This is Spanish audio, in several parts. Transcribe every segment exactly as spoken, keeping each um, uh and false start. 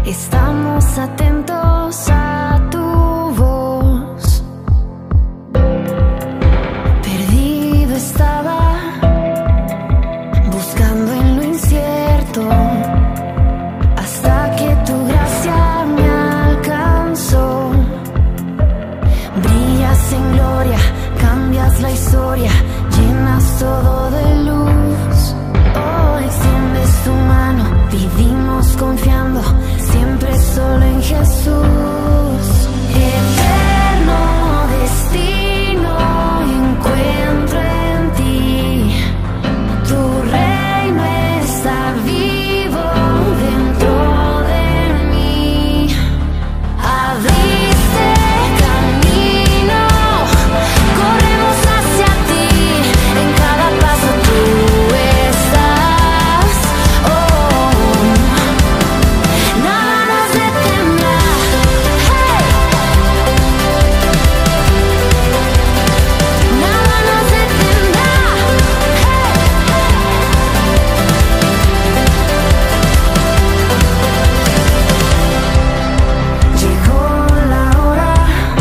Estamos atentos a tu voz. Perdido estaba, buscando en lo incierto, hasta que tu gracia me alcanzó. Brillas en gloria, cambias la historia, llenas todo de luz. Oh, extiendes tu mano, vivimos confiando, siempre solo en Jesús. Eterno destino encuentro en ti, tu reino está vivo dentro de mí. Abriste camino, corremos hacia ti, en cada paso tú estás. Oh, nada nos detendrá. Hey. Nada nos detendrá. Llegó la hora,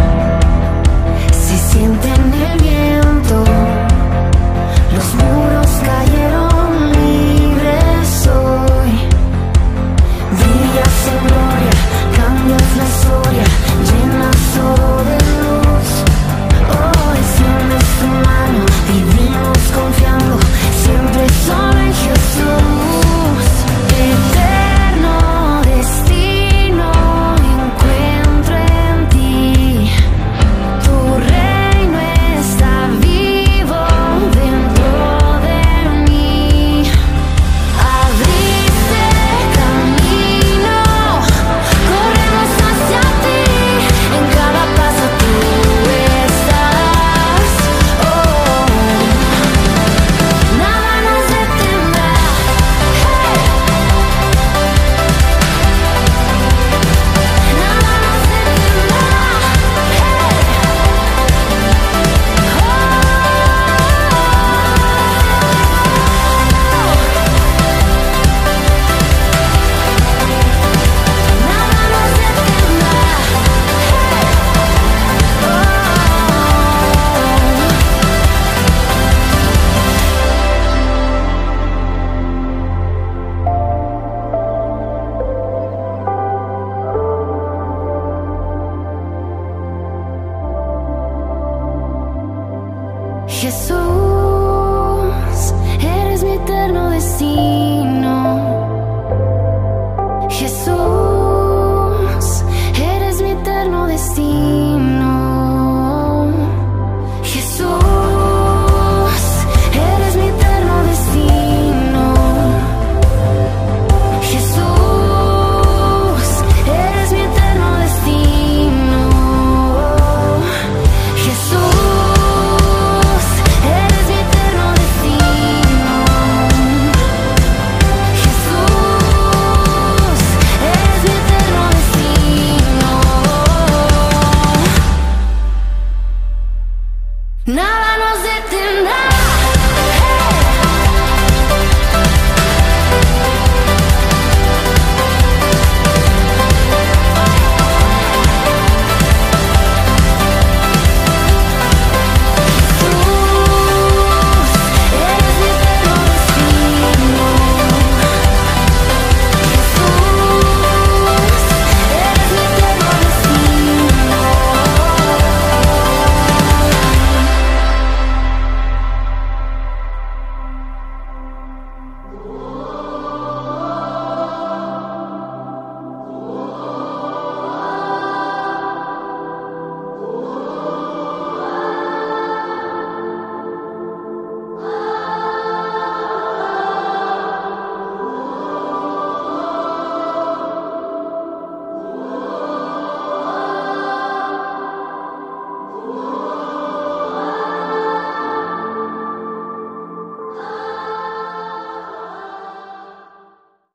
se siente en el viento, los muros cayeron libres hoy. Brillas en gloria, cambias la historia, llenas todo de luz. Oh, extiendes tu mano, vivimos confiando, siempre solo en Jesús. Eterno destino encuentro en ti, tu reino está vivo dentro de mí. Abriste camino, corremos hacia ti, en cada paso tú estás. Oh, nada nos detendrá. Hey. Nada nos detendrá. Nada nos detendrá. Jesús, eres mi eterno destino. Jesús.